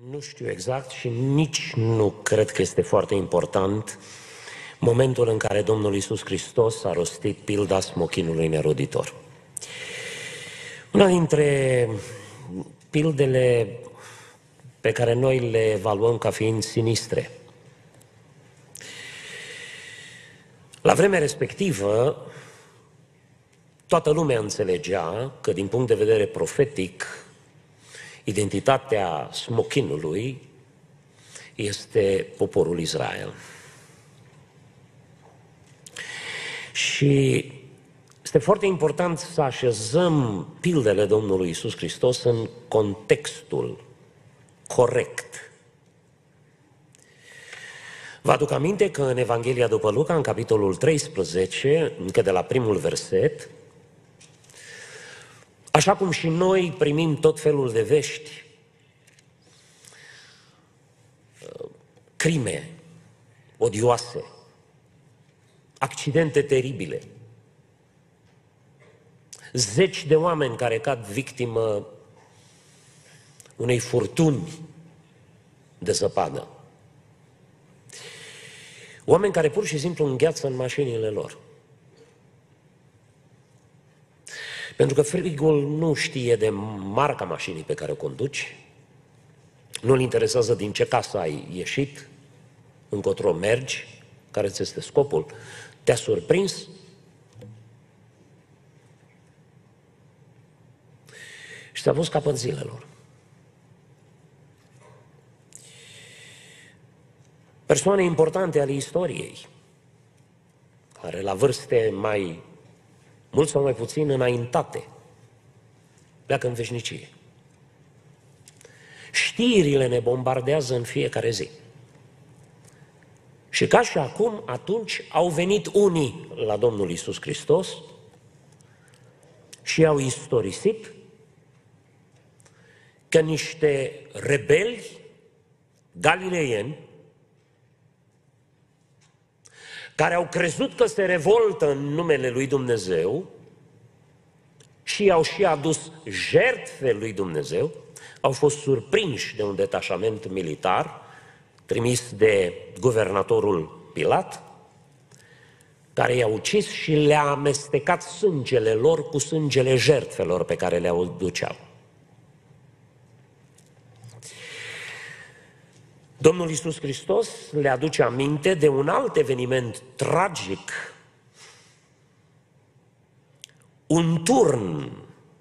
Nu știu exact și nici nu cred că este foarte important momentul în care Domnul Iisus Hristos a rostit pilda smochinului neroditor. Una dintre pildele pe care noi le evaluăm ca fiind sinistre. La vremea respectivă, toată lumea înțelegea că, din punct de vedere profetic, identitatea smochinului este poporul Israel. Și este foarte important să așezăm pildele Domnului Iisus Hristos în contextul corect. Vă aduc aminte că în Evanghelia după Luca, în capitolul 13, încă de la primul verset, așa cum și noi primim tot felul de vești, crime odioase, accidente teribile, zeci de oameni care cad victimă unei furtuni de zăpadă, oameni care pur și simplu îngheață în mașinile lor. Pentru că frigul nu știe de marca mașinii pe care o conduci, nu-l interesează din ce casă ai ieșit, încotro mergi, care ți este scopul, te-a surprins. Și ți-a pus capăt zilelor. Persoane importante ale istoriei, care la vârste mai mult sau mai puțin înaintate, pleacă în veșnicie. Știrile ne bombardează în fiecare zi. Și ca și acum, atunci au venit unii la Domnul Iisus Hristos și au istorisit că niște rebeli galileieni care au crezut că se revoltă în numele lui Dumnezeu și i-au și adus jertfe lui Dumnezeu, au fost surprinși de un detașament militar trimis de guvernatorul Pilat, care i-a ucis și le-a amestecat sângele lor cu sângele jertfelor pe care le aduceau. Domnul Iisus Hristos le aduce aminte de un alt eveniment tragic, un turn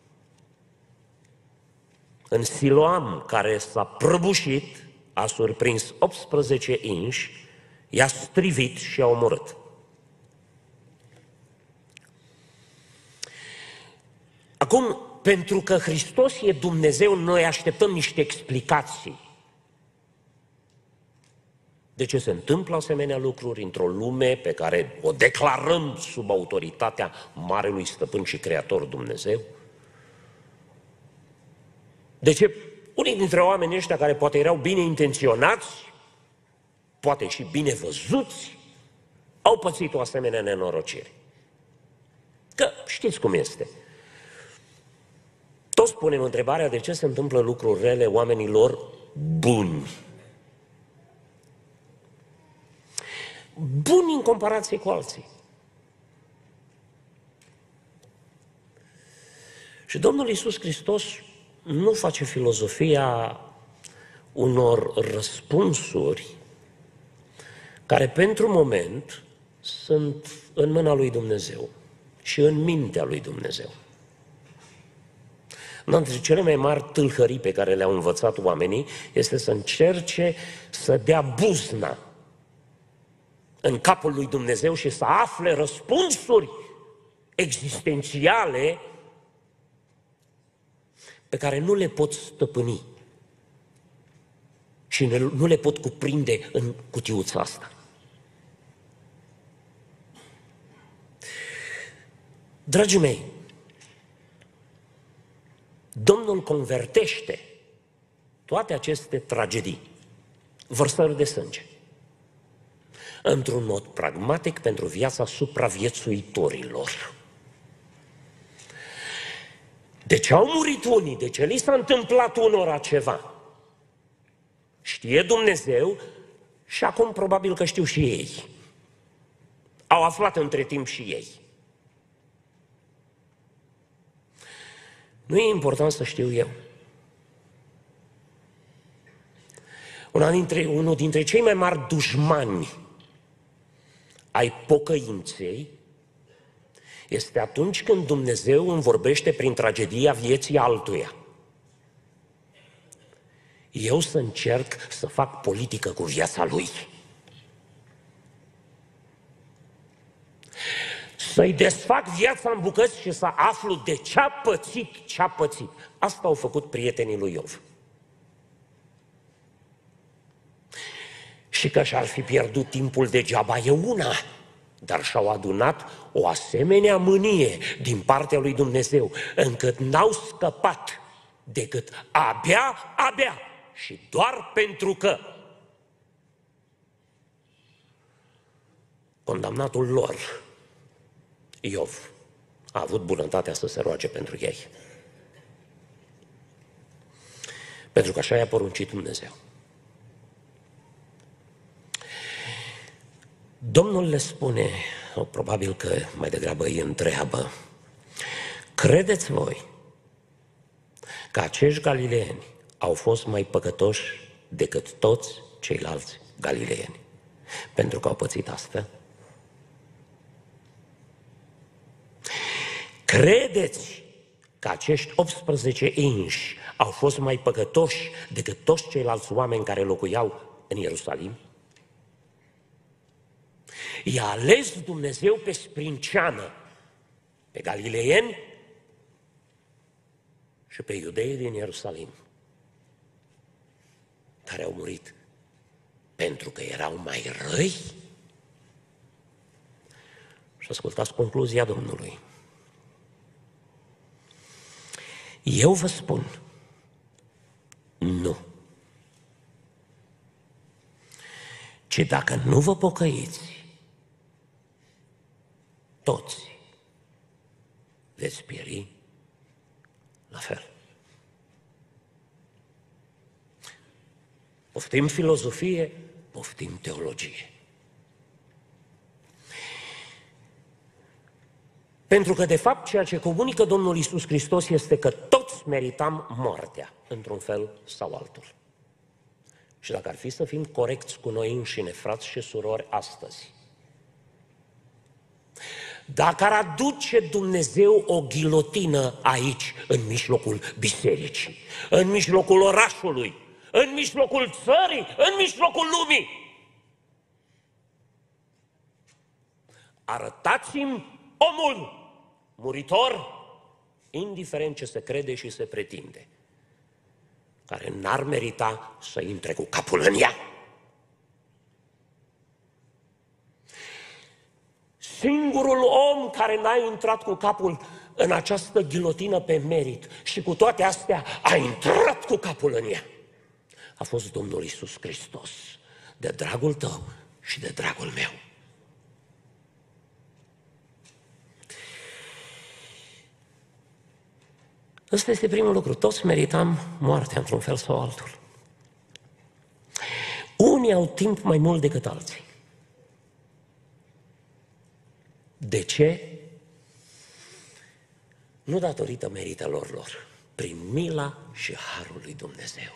în Siloam care s-a prăbușit, a surprins 18 inși, i-a strivit și a omorât. Acum, pentru că Hristos e Dumnezeu, noi așteptăm niște explicații. De ce se întâmplă asemenea lucruri într-o lume pe care o declarăm sub autoritatea Marelui Stăpân și Creator Dumnezeu? De ce unii dintre oamenii ăștia care poate erau bine intenționați, poate și bine văzuți, au pățit o asemenea nenorocire? Că știți cum este. Toți punem întrebarea de ce se întâmplă lucruri rele oamenilor buni. Buni în comparație cu alții. Și Domnul Iisus Hristos nu face filozofia unor răspunsuri care pentru moment sunt în mâna lui Dumnezeu și în mintea lui Dumnezeu. Una dintre cele mai mari tâlhării pe care le-au învățat oamenii este să încerce să dea buzna în capul lui Dumnezeu și să afle răspunsuri existențiale pe care nu le pot stăpâni și nu le pot cuprinde în cutiuța asta. Dragii mei, Domnul convertește toate aceste tragedii, vărsări de sânge, într-un mod pragmatic pentru viața supraviețuitorilor. De ce au murit unii? De ce li s-a întâmplat unora ceva? Știe Dumnezeu și acum probabil că știu și ei. Au aflat între timp și ei. Nu e important să știu eu. Unul dintre cei mai mari dușmani ai pocăinței este atunci când Dumnezeu îmi vorbește prin tragedia vieții altuia. Eu să încerc să fac politică cu viața lui. Să-i desfac viața în bucăți și să aflu de ce-a pățit. Asta au făcut prietenii lui Iov. Și că și-ar fi pierdut timpul degeaba e una, dar și-au adunat o asemenea mânie din partea lui Dumnezeu, încât n-au scăpat decât abia și doar pentru că condamnatul lor, Iov, a avut bunătatea să se roage pentru ei. Pentru că așa i-a poruncit Dumnezeu. Domnul le spune, probabil că mai degrabă îi întreabă, credeți voi că acești galileeni au fost mai păcătoși decât toți ceilalți galileeni pentru că au pățit astfel? Credeți că acești 18 inși au fost mai păcătoși decât toți ceilalți oameni care locuiau în Ierusalim? I-a ales Dumnezeu pe sprinceană, pe galileeni și pe iudeii din Ierusalim, care au murit pentru că erau mai răi? Și ascultați concluzia Domnului. Eu vă spun, nu. Ci dacă nu vă pocăiți, toți veți pieri la fel. Poftim filozofie, poftim teologie. Pentru că, de fapt, ceea ce comunică Domnul Iisus Hristos este că toți meritam moartea, într-un fel sau altul. Și dacă ar fi să fim corecți cu noi înșine, frați și surori, astăzi, dacă ar aduce Dumnezeu o ghilotină aici, în mijlocul bisericii, în mijlocul orașului, în mijlocul țării, în mijlocul lumii, arătați-mi omul muritor, indiferent ce se crede și se pretinde, care n-ar merita să intre cu capul în ea. Singurul om care n-a intrat cu capul în această ghilotină pe merit și cu toate astea a intrat cu capul în ea a fost Domnul Iisus Hristos, de dragul tău și de dragul meu. Ăsta este primul lucru. Toți meritam moartea într-un fel sau altul. Unii au timp mai mult decât alții. De ce? Nu datorită meritelor lor, prin mila și harul lui Dumnezeu.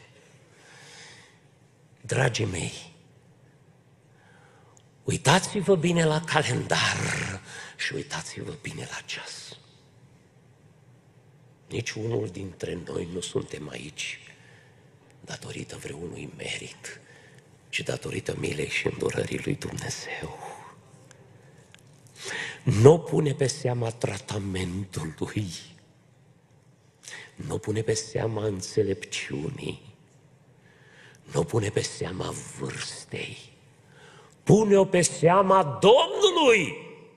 Dragii mei, uitați-vă bine la calendar și uitați-vă bine la ceas. Nici unul dintre noi nu suntem aici datorită vreunui merit, ci datorită milei și îndurării lui Dumnezeu. Nu pune pe seama tratamentului, nu pune pe seama înțelepciunii, nu pune pe seama vârstei, pune-o pe seama Domnului.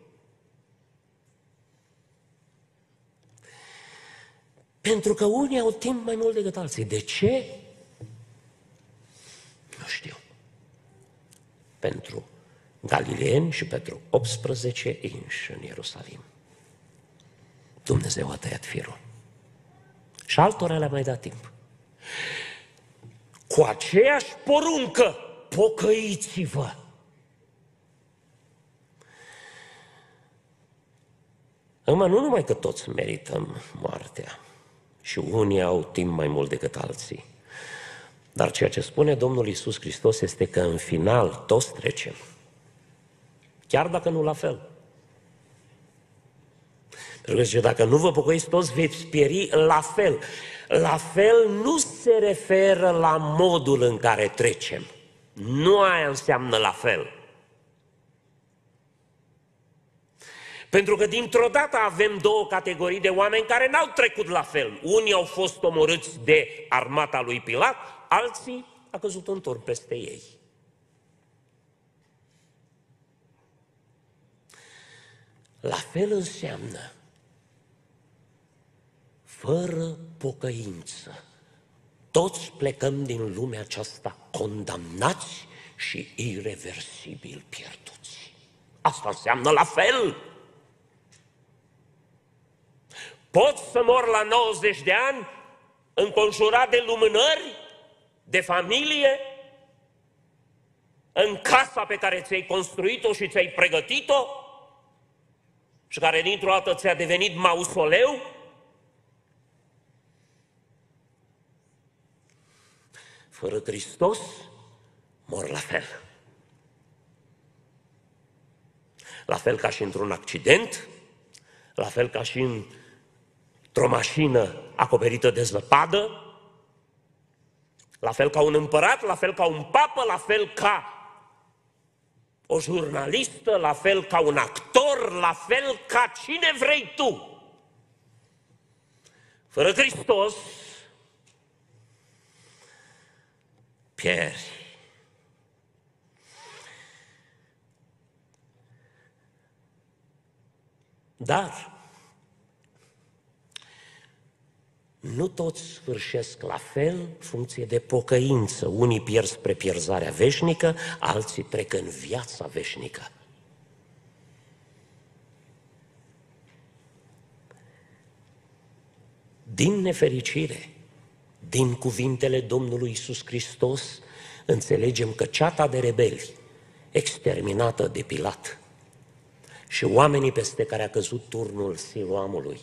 Pentru că unii au timp mai mult decât alții. De ce? Nu știu. Pentru galileeni și pentru 18 inși în Ierusalim. Dumnezeu a tăiat firul. Și altora le-a mai dat timp. cu aceeași poruncă, pocăiți-vă. Acum, nu numai că toți merităm moartea și unii au timp mai mult decât alții, dar ceea ce spune Domnul Iisus Hristos este că în final toți trecem, chiar dacă nu la fel. Pentru că zice, dacă nu vă pocăiți toți veți pieri la fel. La fel nu se referă la modul în care trecem. Nu aia înseamnă la fel. Pentru că dintr-o dată avem două categorii de oameni care n-au trecut la fel. Unii au fost omorâți de armata lui Pilat, alții a căzut în turn peste ei. La fel înseamnă fără pocăință. Toți plecăm din lumea aceasta condamnați și ireversibil pierduți. Asta înseamnă la fel. Poți să mor la 90 de ani, înconjurat de lumânări, de familie, în casa pe care ți-ai construit-o și ți-ai pregătit-o și care dintr-o dată ți-a devenit mausoleu. Fără Hristos, mor la fel. La fel ca și într-un accident, la fel ca și într-o mașină acoperită de zăpadă, la fel ca un împărat, la fel ca un papă, la fel ca o jurnalistă, la fel ca un actor, la fel ca cine vrei tu. Fără Hristos, pieri. Dar nu toți sfârșesc la fel funcție de pocăință. Unii pierd spre pierzarea veșnică, alții trec în viața veșnică. Din nefericire, din cuvintele Domnului Iisus Hristos, înțelegem că ceata de rebeli, exterminată de Pilat, și oamenii peste care a căzut turnul Siloamului,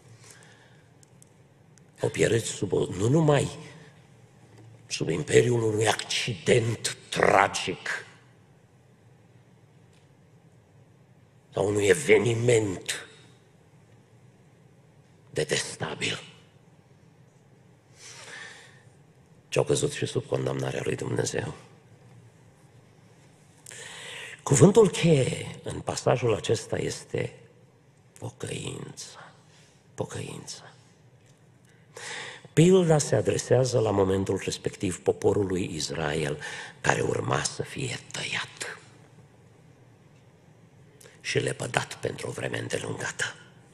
au pierit nu numai sub imperiul unui accident tragic sau unui eveniment detestabil, ci au căzut și sub condamnarea lui Dumnezeu. Cuvântul cheie în pasajul acesta este pocăință. Pocăință. Pilda se adresează la momentul respectiv poporului Israel, care urma să fie tăiat și lepădat pentru o vreme îndelungată.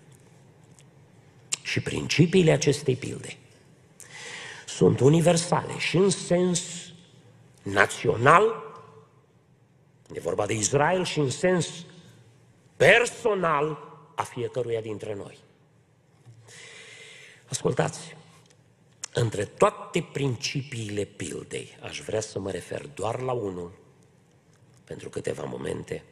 Și principiile acestei pilde sunt universale și în sens național, e vorba de Israel, și în sens personal a fiecăruia dintre noi. Ascultați, între toate principiile pildei, aș vrea să mă refer doar la unul, pentru câteva momente,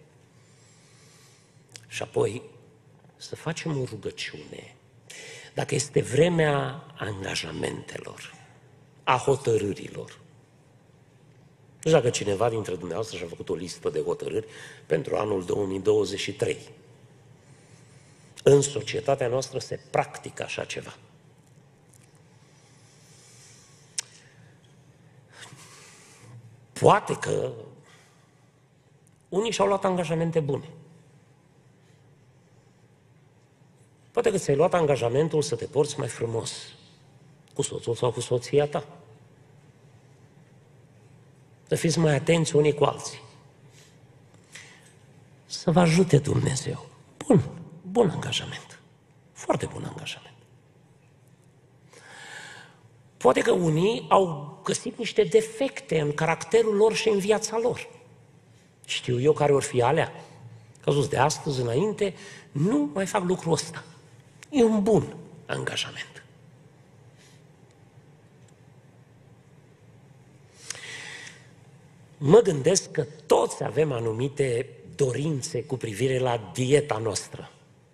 și apoi să facem o rugăciune. Dacă este vremea angajamentelor, a hotărârilor. Nu știu dacă cineva dintre dumneavoastră și-a făcut o listă de hotărâri pentru anul 2023. În societatea noastră se practică așa ceva. Poate că unii și-au luat angajamente bune. Poate că ți-ai luat angajamentul să te porți mai frumos cu soțul sau cu soția ta. Să fiți mai atenți unii cu alții. Să vă ajute Dumnezeu. Bun angajament. Foarte bun angajament. Poate că unii au găsit niște defecte în caracterul lor și în viața lor. Știu eu care or fi alea. Că sus de astăzi înainte nu mai fac lucrul ăsta. E un bun angajament. mă gândesc că toți avem anumite dorințe cu privire la dieta noastră.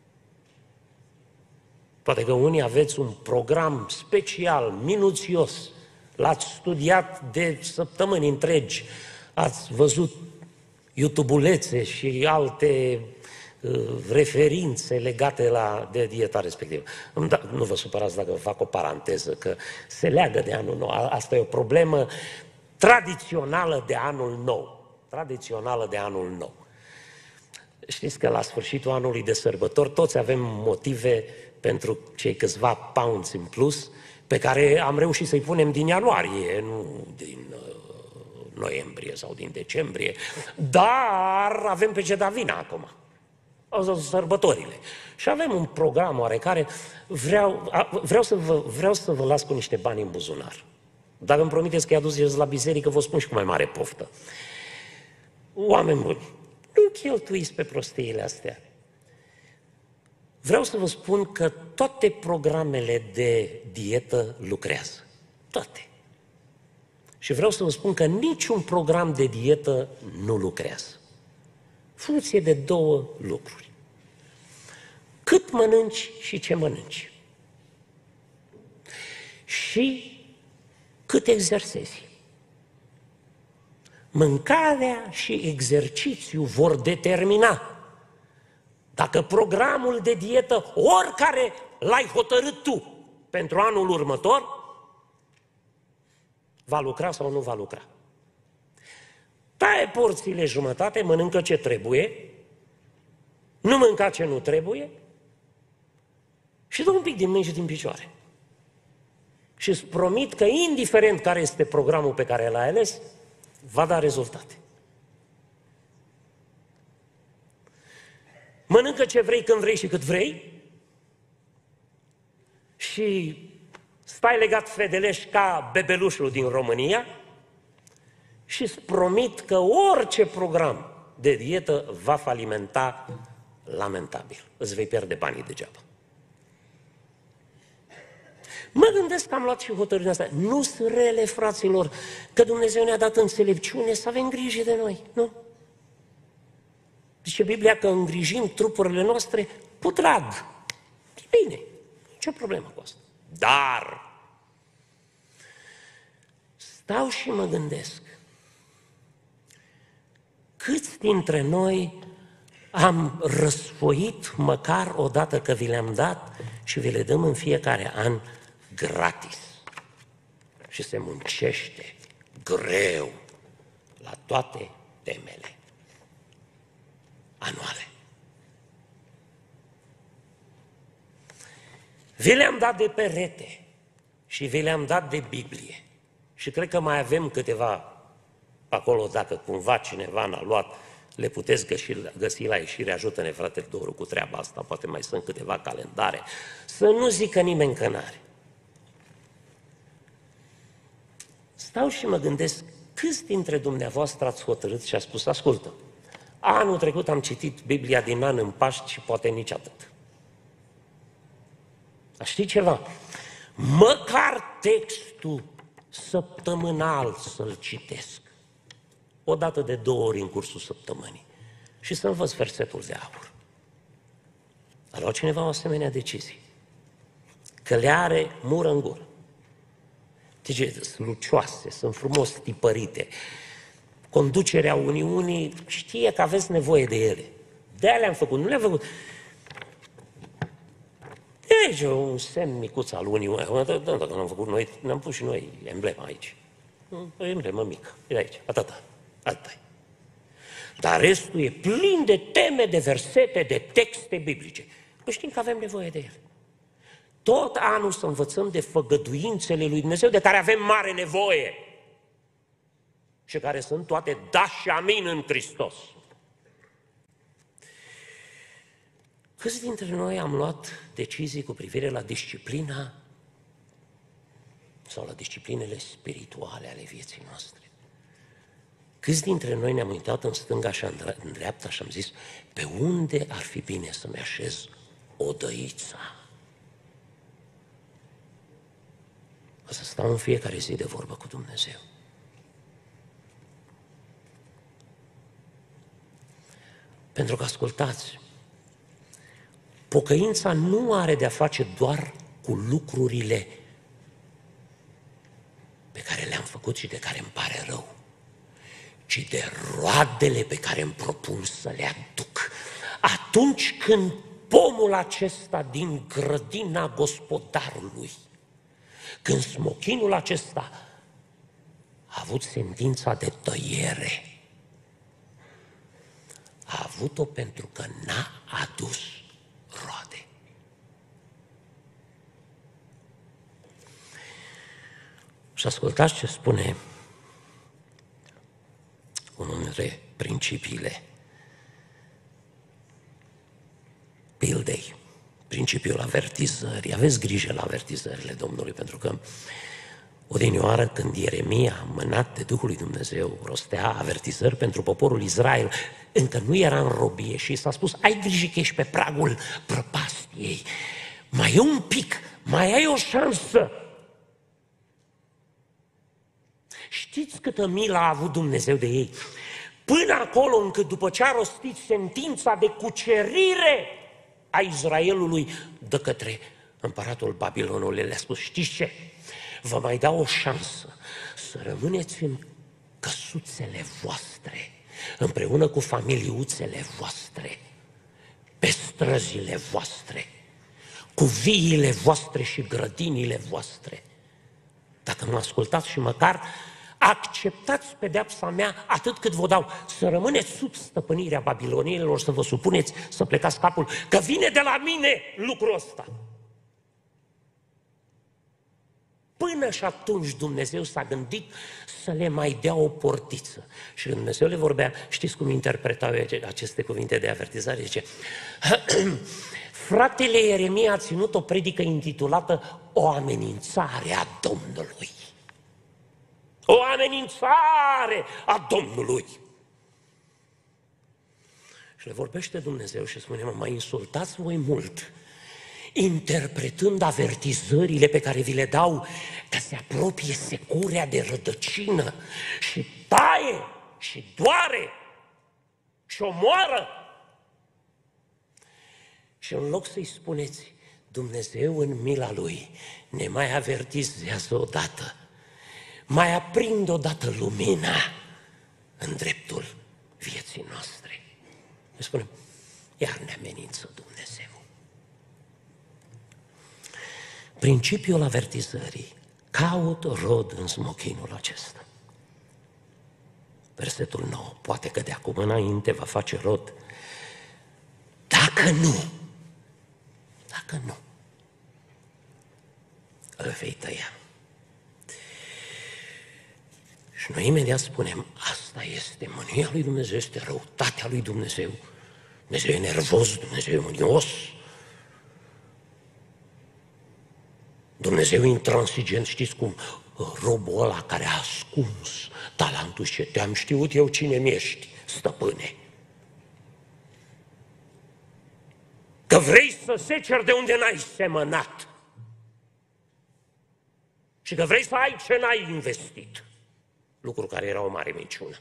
Poate că unii aveți un program special, minuțios, l-ați studiat de săptămâni întregi, ați văzut YouTube-ulețe și alte referințe legate de dieta respectivă. Nu vă supărați dacă fac o paranteză, că se leagă de anul nou. Asta e o problemă tradițională de anul nou. Tradițională de anul nou. Știți că la sfârșitul anului de sărbători toți avem motive pentru cei câțiva pounds în plus pe care am reușit să-i punem din ianuarie, nu din noiembrie sau din decembrie, dar avem pe ce da vina acum. Sărbătorile. Și avem un program oarecare, vreau să vă las cu niște bani în buzunar. Dacă îmi promiteți că-i aduceți la biserică, vă spun și cu mai mare poftă. Oameni buni, nu cheltuiți pe prostiile astea. Vreau să vă spun că toate programele de dietă lucrează. Toate. Și vreau să vă spun că niciun program de dietă nu lucrează. Funcție de două lucruri. Cât mănânci și ce mănânci. Și cât exersezi. Mâncarea și exercițiul vor determina dacă programul de dietă, oricare l-ai hotărât tu pentru anul următor, va lucra sau nu va lucra. Taie porțiile jumătate, mănâncă ce trebuie, nu mânca ce nu trebuie și dă un pic din mâini și din picioare. Și îți promit că, indiferent care este programul pe care l-ai ales, va da rezultate. Mănâncă ce vrei, când vrei și cât vrei și stai legat fedeleș ca bebelușul din România și îți promit că orice program de dietă va falimenta lamentabil. Îți vei pierde banii degeaba. Mă gândesc că am luat și hotărârea asta. Nu sunt rele, fraților, că Dumnezeu ne-a dat înțelepciune să avem grijă de noi, nu? Zice Biblia că îngrijim trupurile noastre cu drag. E bine, ce problemă cu asta? Dar stau și mă gândesc, câți dintre noi am răsfoit măcar o dată că vi le-am dat și vi le dăm în fiecare an gratis. Și se muncește greu la toate temele anuale. Vi le-am dat de perete și vi le-am dat de Biblie. Și cred că mai avem câteva acolo, dacă cumva cineva n-a luat, le puteți găsi la ieșire. Ajută-ne, frate Doru, cu treaba asta, poate mai sunt câteva calendare. Să nu zică nimeni că n-are. Stau și mă gândesc, câți dintre dumneavoastră ați hotărât și a spus, ascultă, anul trecut am citit Biblia din an în Paști și poate nici atât. Dar știi ceva? Măcar textul săptămânal să-l citesc. O dată de 2 ori în cursul săptămânii. Și să învăț versetul de aur. A luat cineva o asemenea decizie. Că le are mură în gură. Deci sunt lucioase, sunt frumos tipărite. Conducerea Uniunii știe că aveți nevoie de ele. De-aia le-am făcut, nu le-am făcut. Deci un semn micuț al Uniunii. Dacă l-am făcut noi, ne-am pus și noi emblema aici. O emblemă mică. E de aici, atâta. Atâta. Dar restul e plin de teme, de versete, de texte biblice. Nu știm că avem nevoie de ele. Tot anul să învățăm de făgăduințele lui Dumnezeu, de care avem mare nevoie. Și care sunt toate da și amin în Hristos. Câți dintre noi am luat decizii cu privire la disciplina sau la disciplinele spirituale ale vieții noastre? Câți dintre noi ne-am uitat în stânga și în dreapta și am zis, pe unde ar fi bine să-mi așez odăița? Să stau în fiecare zi de vorbă cu Dumnezeu. Pentru că, ascultați, pocăința nu are de-a face doar cu lucrurile pe care le-am făcut și de care îmi pare rău, ci de roadele pe care îmi propun să le aduc. Atunci când pomul acesta din grădina gospodarului, când smochinul acesta a avut sentința de tăiere, a avut-o pentru că n-a adus roade. Și ascultați ce spune unul dintre principiile pildei, principiul avertizării. Aveți grijă la avertizările Domnului, pentru că odinioară, când Ieremia, mânat de Duhul lui Dumnezeu, rostea avertizări pentru poporul Israel, încă nu era în robie și s-a spus: ai grijă că ești pe pragul prăpastiei, mai e un pic, mai ai o șansă. Știți câtă milă a avut Dumnezeu de ei? Până acolo încât, după ce a rostit sentința de cucerire a Israelului de către împăratul Babilonului, le-a spus: știți ce? Vă mai dau o șansă să rămâneți în căsuțele voastre, împreună cu familiuțele voastre, pe străzile voastre, cu viile voastre și grădinile voastre. Dacă mă ascultați și măcar acceptați pedeapsa mea atât cât vă dau, să rămâneți sub stăpânirea babilonienilor, să vă supuneți, să plecați capul, că vine de la mine lucrul ăsta. Până și atunci Dumnezeu s-a gândit să le mai dea o portiță. Și când Dumnezeu le vorbea, știți cum interpretau aceste cuvinte de avertizare? Zice: fratele Ieremia a ținut o predică intitulată O amenințare a Domnului. O amenințare a Domnului. Și le vorbește Dumnezeu și spune: mă mai insultați voi mult, interpretând avertizările pe care vi le dau, că se apropie securea de rădăcină și taie și doare și omoară. Și în loc să-i spuneți: Dumnezeu în mila Lui ne mai avertizează odată, mai aprinde odată lumina în dreptul vieții noastre. Ne spunem: iar ne amenință Dumnezeu. Principiul avertizării: caut rod în smochinul acesta. Versetul 9: poate că de acum înainte va face rod. Dacă nu, îl vei tăia. Și noi imediat spunem: asta este mânia lui Dumnezeu, este răutatea lui Dumnezeu. Dumnezeu e nervos, Dumnezeu e mânios, Dumnezeu e intransigent. Știți cum robul ăla care a ascuns talentul și te-am știut eu cine mi-ești, stăpâne. Că vrei să seceri de unde n-ai semănat și că vrei să ai ce n-ai investit. Lucru care era o mare minciună.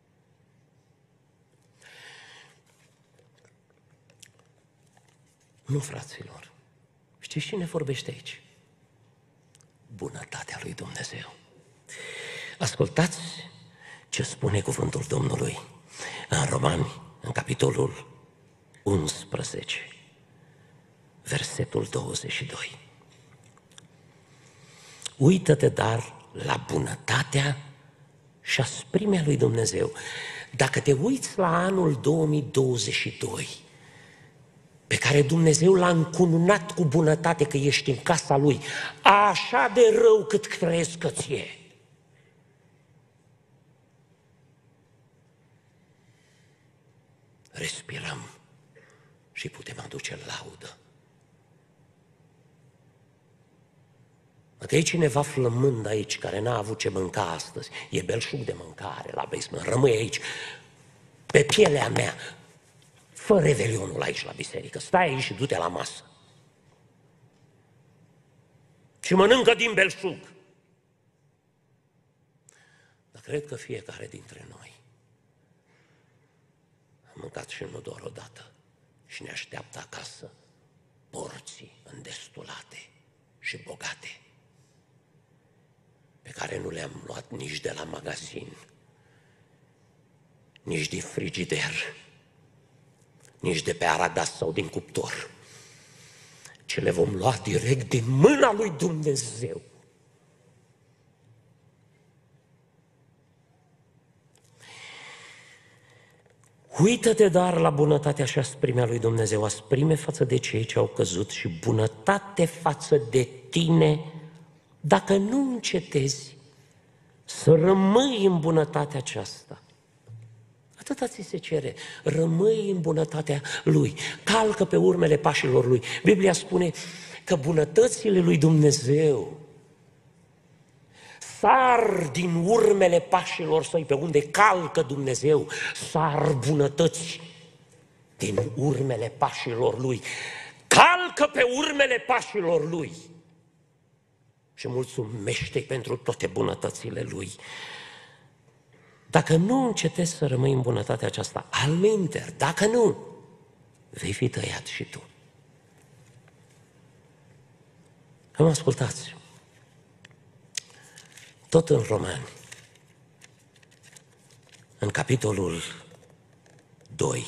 Nu, fraților. Știți cine vorbește aici? Bunătatea lui Dumnezeu. Ascultați ce spune cuvântul Domnului în Romani, în capitolul 11, versetul 22. Uită-te dar la bunătatea și asprimea lui Dumnezeu. Dacă te uiți la anul 2022, pe care Dumnezeu l-a încununat cu bunătate că ești în casa Lui, așa de rău cât crezi că ți-e. Respirăm și putem aduce laudă. Dacă e cineva flămând aici, care n-a avut ce mânca astăzi, e belșug de mâncare la basement, rămâi aici, pe pielea mea, fă revelionul aici la biserică, stai aici și du-te la masă. Și mănâncă din belșug. Dar cred că fiecare dintre noi mâncat și nu doar o dată. Și ne așteaptă acasă porții îndestulate și bogate, pe care nu le-am luat nici de la magazin, nici din frigider, nici de pe Aragas sau din cuptor, ci le vom lua direct din mâna lui Dumnezeu. Uită-te dar la bunătatea și asprimea lui Dumnezeu, asprime față de cei ce au căzut și bunătate față de tine, dacă nu încetezi să rămâi în bunătatea aceasta. Atâta ți se cere, rămâi în bunătatea Lui, calcă pe urmele pașilor Lui. Biblia spune că bunătățile lui Dumnezeu sar din urmele pașilor Săi, pe unde calcă Dumnezeu, sar bunătăți din urmele pașilor Lui. Calcă pe urmele pașilor Lui și mulțumește-i pentru toate bunătățile Lui. Dacă nu încetezi să rămâi în bunătatea aceasta, alminter, dacă nu, vei fi tăiat și tu. Am ascultați. Tot în Romani, în capitolul 2,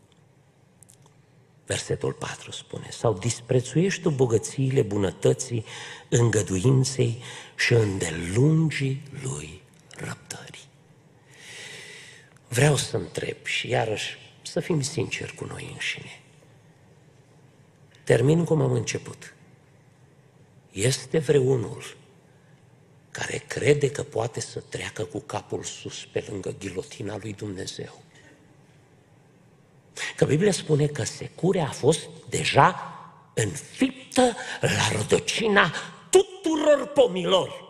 versetul 4 spune: sau disprețuiești tu bogățiile bunătății, îngăduinței și îndelungii lui răbdării. Vreau să întreb și iarăși să fim sinceri cu noi înșine. Termin cum am început. Este vreunul care crede că poate să treacă cu capul sus pe lângă ghilotina lui Dumnezeu? Că Biblia spune că securea a fost deja înfiptă la rădăcina tuturor pomilor.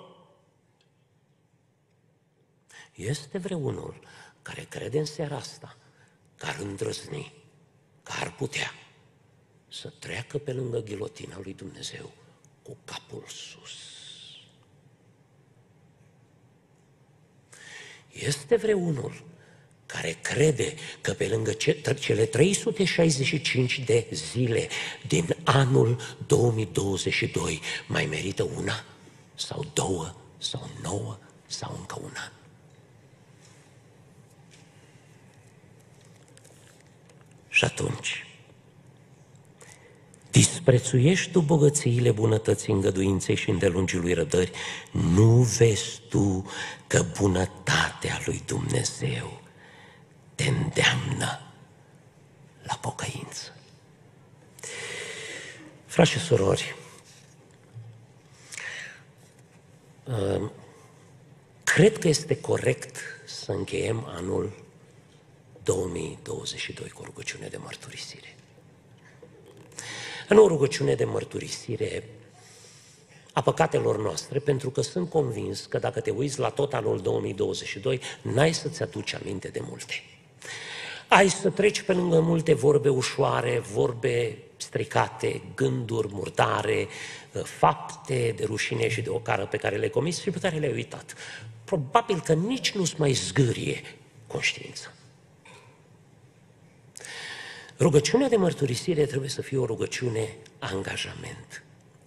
Este vreunul care crede în seara asta că ar îndrăzni, că ar putea să treacă pe lângă ghilotina lui Dumnezeu cu capul sus? Este vreunul care crede că pe lângă cele 365 de zile din anul 2022 mai merită una sau două sau 9 sau încă un an? Și atunci, disprețuiești tu bogățiile bunătății, îngăduinței și îndelungii lui răbdări, nu vezi tu că bunătatea lui Dumnezeu te îndeamnă la pocăință? Frați și surori, cred că este corect să încheiem anul 2022 cu o rugăciune de mărturisire. În o rugăciune de mărturisire a păcatelor noastre, pentru că sunt convins că dacă te uiți la tot anul 2022, n-ai să-ți aduci aminte de multe. Ai să treci pe lângă multe vorbe ușoare, vorbe stricate, gânduri murdare, fapte de rușine și de ocară pe care le-ai comis și pe care le-ai uitat. Probabil că nici nu-ți mai zgârie conștiința. Rugăciunea de mărturisire trebuie să fie o rugăciune angajament.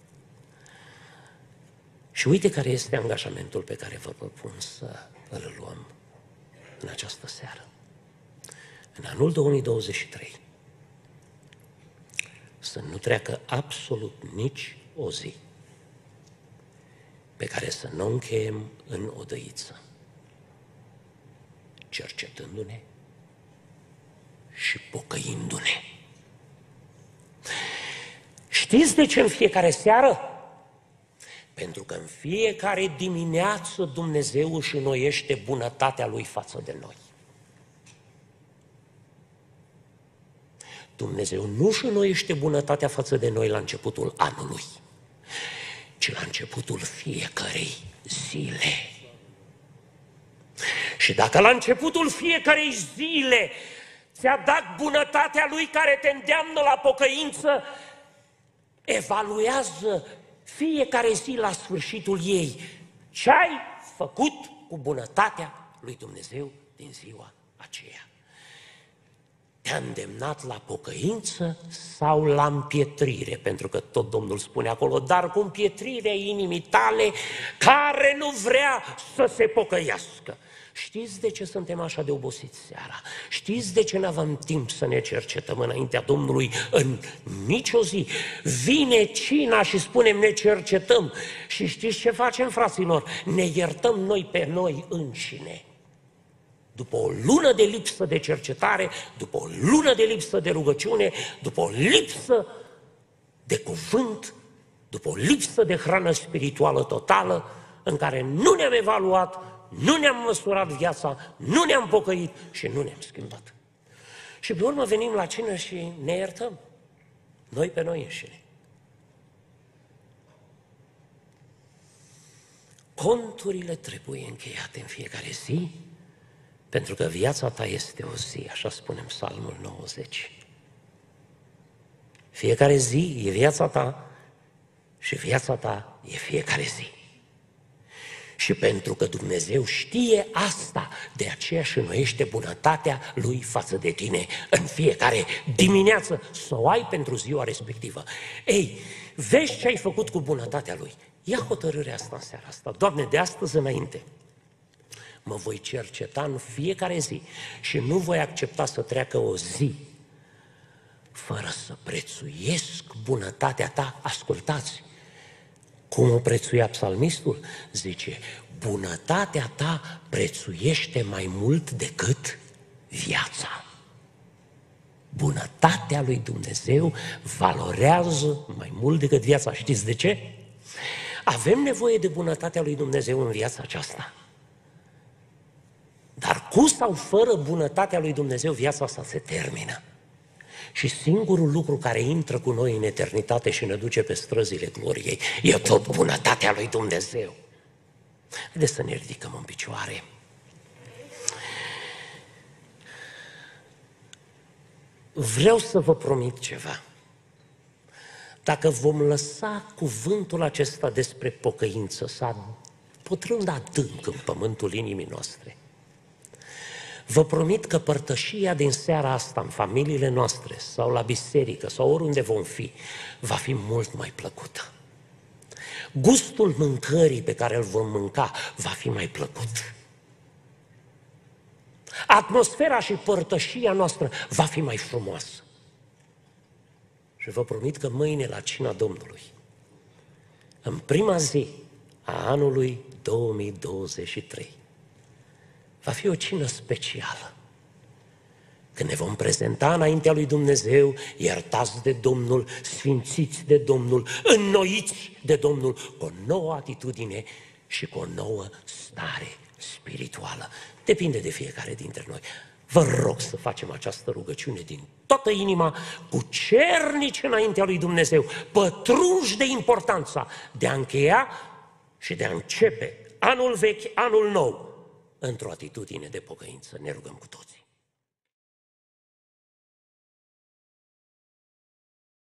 Și uite care este angajamentul pe care vă propun să îl luăm în această seară. În anul 2023 să nu treacă absolut nici o zi pe care să nu încheiem în odăiță, cercetându-ne și pocăindu-ne. Știți de ce în fiecare seară? Pentru că în fiecare dimineață Dumnezeu își înnoiește bunătatea Lui față de noi. Dumnezeu nu își înnoiește bunătatea față de noi la începutul anului, ci la începutul fiecărei zile. Și dacă la începutul fiecarei zile ți-a dat bunătatea Lui care te îndeamnă la pocăință, evaluează fiecare zi la sfârșitul ei ce ai făcut cu bunătatea lui Dumnezeu din ziua aceea. te-a îndemnat la pocăință sau la împietrire? Pentru că tot Domnul spune acolo, dar cu împietrirea inimii tale care nu vrea să se pocăiască. Știți de ce suntem așa de obosiți seara? Știți de ce nu avem timp să ne cercetăm înaintea Domnului în nicio zi? Vine cina și spunem ne cercetăm. Și știți ce facem, fraților? Ne iertăm noi pe noi înșine. După o lună de lipsă de cercetare, după o lună de lipsă de rugăciune, după o lipsă de cuvânt, după o lipsă de hrană spirituală totală, în care nu ne-am evaluat, nu ne-am măsurat viața, nu ne-am pocăit și nu ne-am schimbat. Și pe urmă venim la cină și ne iertăm, noi pe noi înșine. Conturile trebuie încheiate în fiecare zi, pentru că viața ta este o zi, așa spune Psalmul 90. Fiecare zi e viața ta și viața ta e fiecare zi. Și pentru că Dumnezeu știe asta, de aceea și înnoiește bunătatea Lui față de tine în fiecare dimineață, să o ai pentru ziua respectivă. Ei, vezi ce ai făcut cu bunătatea Lui. Ia hotărârea asta în seara asta. Doamne, de astăzi înainte mă voi cerceta în fiecare zi și nu voi accepta să treacă o zi fără să prețuiesc bunătatea ta. Ascultați cum o prețuia psalmistul? Zice, bunătatea ta prețuiește mai mult decât viața. Bunătatea lui Dumnezeu valorează mai mult decât viața. Știți de ce? Avem nevoie de bunătatea lui Dumnezeu în viața aceasta. Dar cu sau fără bunătatea lui Dumnezeu, viața asta se termină. Și singurul lucru care intră cu noi în eternitate și ne duce pe străzile gloriei e tot bunătatea lui Dumnezeu. Haideți să ne ridicăm în picioare. Vreau să vă promit ceva. Dacă vom lăsa cuvântul acesta despre pocăință să pătrundă adânc în pământul inimii noastre, vă promit că părtășia din seara asta în familiile noastre sau la biserică sau oriunde vom fi, va fi mult mai plăcută. Gustul mâncării pe care îl vom mânca va fi mai plăcut. Atmosfera și părtășia noastră va fi mai frumoasă. Și vă promit că mâine la cina Domnului, în prima zi a anului 2023, va fi o cină specială, când ne vom prezenta înaintea lui Dumnezeu, iertați de Domnul, sfințiți de Domnul, înnoiți de Domnul, cu o nouă atitudine și cu o nouă stare spirituală. Depinde de fiecare dintre noi. Vă rog să facem această rugăciune din toată inima, cu cernici înaintea lui Dumnezeu, pătrunși de importanța de a încheia și de a începe anul vechi, anul nou, într-o atitudine de pocăință. Ne rugăm cu toții.